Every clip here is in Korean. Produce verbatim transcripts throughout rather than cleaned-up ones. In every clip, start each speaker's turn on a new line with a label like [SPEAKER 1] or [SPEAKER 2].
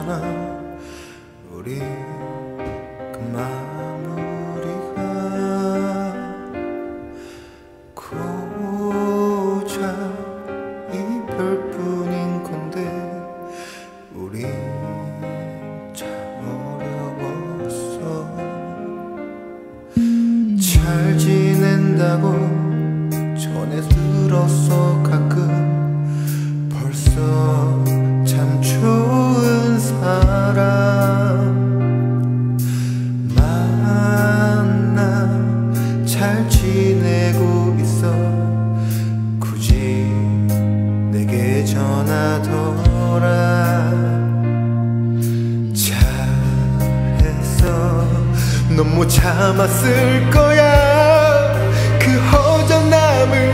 [SPEAKER 1] 있잖아. 우리 그 마무리가 고작 이별뿐인 건데 우리 참 어려웠어. 잘 지낸다고 전해 들었어. 가끔 벌써 참 좋은 사람 만나 잘 지내고 있어. 굳이 내게 전하더라. 잘했어. 넌 못 참았을 거야. 그 허전함을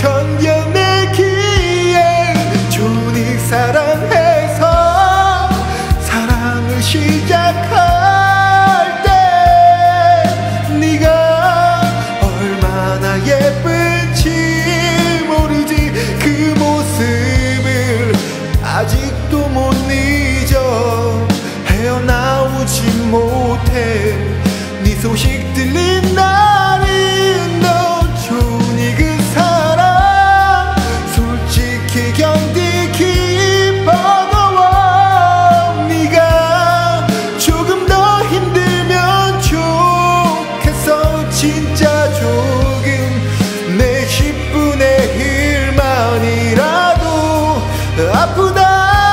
[SPEAKER 1] 견뎌내기에 좋으니 사랑해서 사랑을 시작할 때 네가 얼마나 예쁜지 모르지. 그 모습을 아직도 못 잊어. 헤어나오지 못해. 네 소식 들린 날이 너 좋으니 그 사랑 솔직히 견디기 버거워. 네가 조금 더 힘들면 좋겠어. 진짜 조금 내 십분의 일만이라도 아프다.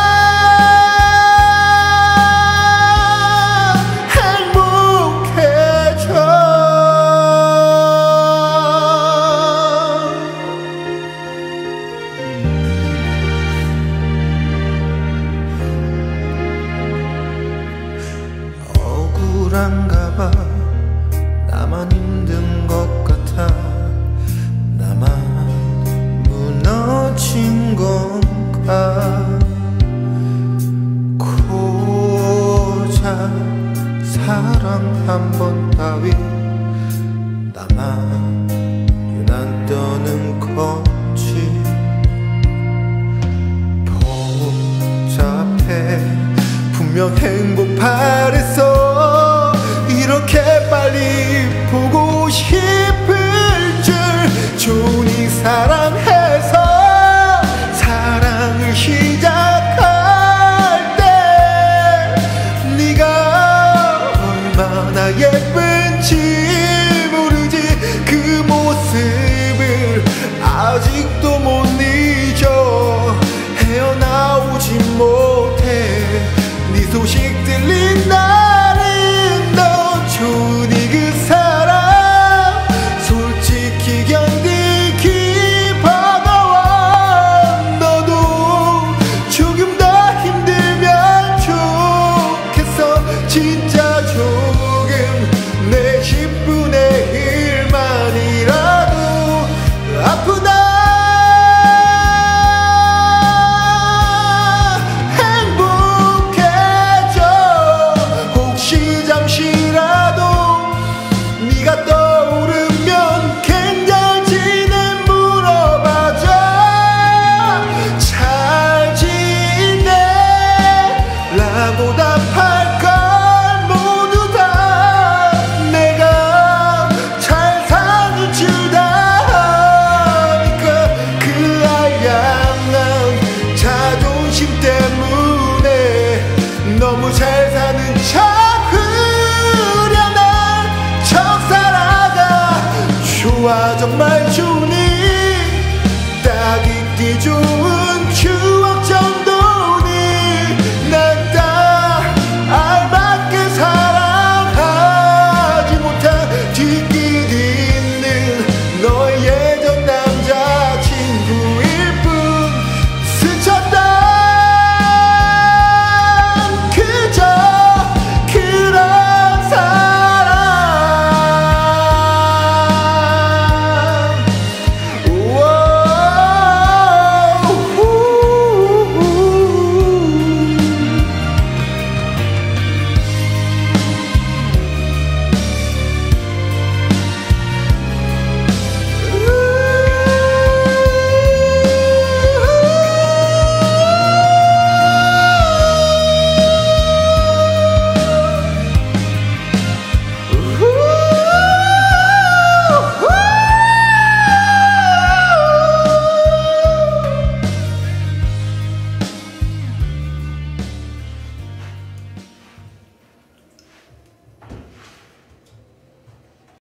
[SPEAKER 1] 억울한가봐. 나만 힘든 것 같아. 나만 무너진 건가. 고작 사랑 한 번 따위 나만 유난 떠는 건지 복잡해. 분명 행복 바랬어. 이렇게 빨리 보고 싶을 줄. 좋으니 사랑해서 사랑을 시작할 때 네가 얼마나 예쁜지 모르지. 그 모습을 아직도 못 잊어. 헤어나오지 못해. 네 소식 들린 날은 너 좋으니 그 사랑 솔직히 견디기 버거워. 너도 조금 더 힘들면 좋겠어. 진짜 조금 내 십분의 일만이라도 아프다. 네가 떠오르면 괜찮지는 물어봐줘. 잘 지내 라고 답할걸. 모두 다 내가 잘 사는 줄 다 아니까. 그 아양한 자존심 때문에 너무 잘 사는 척 좋아. 정말 좋으니 딱 있기 좋은